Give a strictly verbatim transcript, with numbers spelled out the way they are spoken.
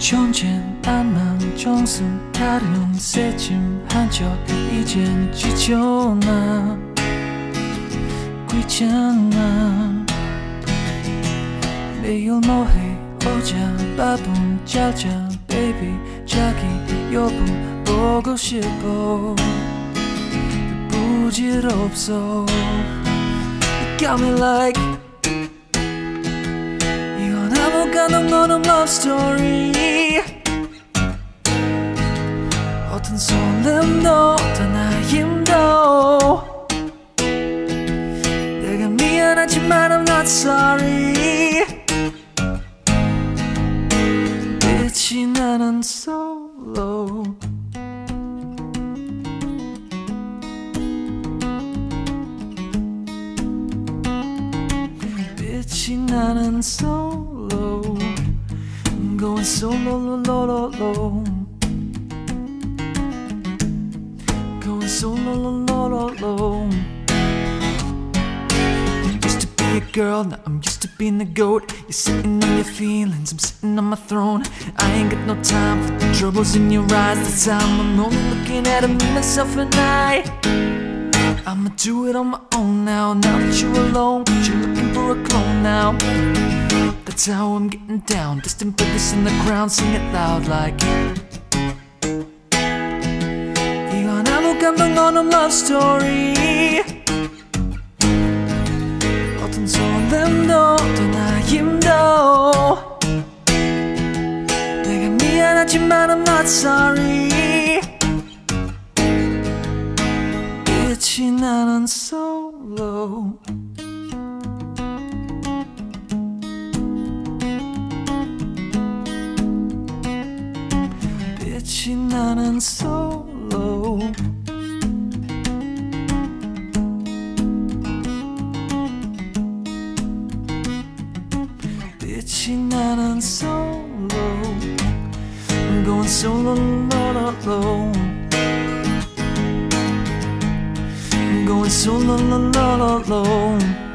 존재는 안만 정수 다른 새침 한적 이젠 지쳐나 귀찮아 매일 뭐해 오자 밥은 잘자 baby 자기 여보 보고 싶어 부질없어 You got me like 이건 아무 감동 없는 love story 어떤 설렘도 어떤 아임도 내가 미안하지만 I'm not sorry 빛이 나는 solo 빛이 나는 solo I'm going solo lo lo lo going solo lo lo lo Used to be a girl, now I'm used to being the goat. You're sitting on your feelings, I'm sitting on my throne. I ain't got no time for the troubles in your eyes. This time I'm only looking at me, myself and I I'ma do it on my own now. Now that you're alone, but you're looking for a clone now. That's how I'm getting down. Distant focus in the ground, sing it loud like 이건 아무 감동 없는 love story 어떤 설렘도 어떤 아임도 내가 미안하지만 I'm not sorry 빛이 나는 solo 빛이 나는 solo 빛이 나는 solo I'm going solo lo lo I'm going solo lo lo lo